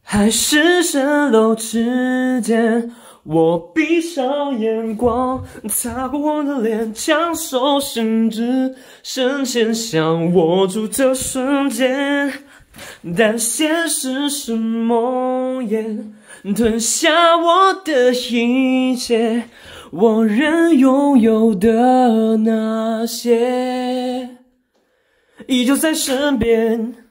海市蜃楼之间，我闭上眼光，擦过我的脸，将手伸至身前，想握住这瞬间。但现实是梦魇，吞下我的一切，我仍拥有的那些，依旧在身边。